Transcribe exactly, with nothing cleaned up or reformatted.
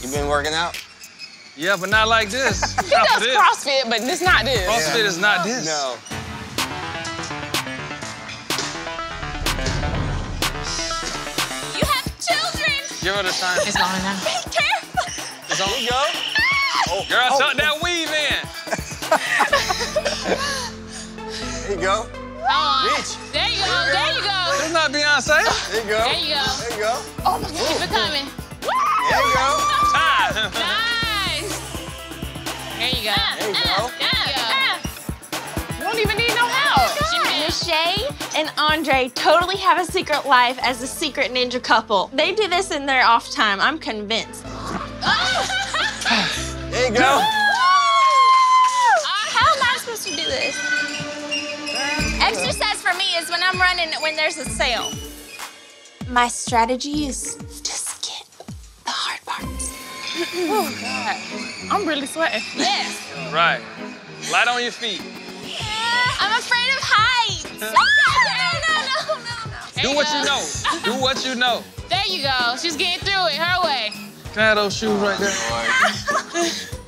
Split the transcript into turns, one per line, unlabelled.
You been working out?
Yeah, but not like this.
He does this. CrossFit, but it's not this.
CrossFit
yeah.
is not this.
No.
You have children.
Give her the sign.
It's on now.
Be careful.
It's on.
There you go.
Oh, girl,
oh.
tuck that weave in.
There you go.
Oh,
Reach.
there you go. There you go.
It's not Beyonce.
There you go.
There you go.
There you go.
Oh, keep it coming.
There you go.
Time.
Nice. There you go.
There you go.
There you go.
You don't even need no help.
Shay and Andre totally have a secret life as a secret ninja couple. They do this in their off time, I'm convinced.
There you go.
How am I supposed to do this?
Exercise for me is when I'm running when there's a sale.
My strategy is to skip the hard parts.
Oh, God. I'm really sweating.
Yes.
Right. Light on your feet.
I'm afraid of heights. No, no, no, no, no.
Do what you know. Do what you know.
There you go. She's getting through it her way.
Can I have those shoes right there?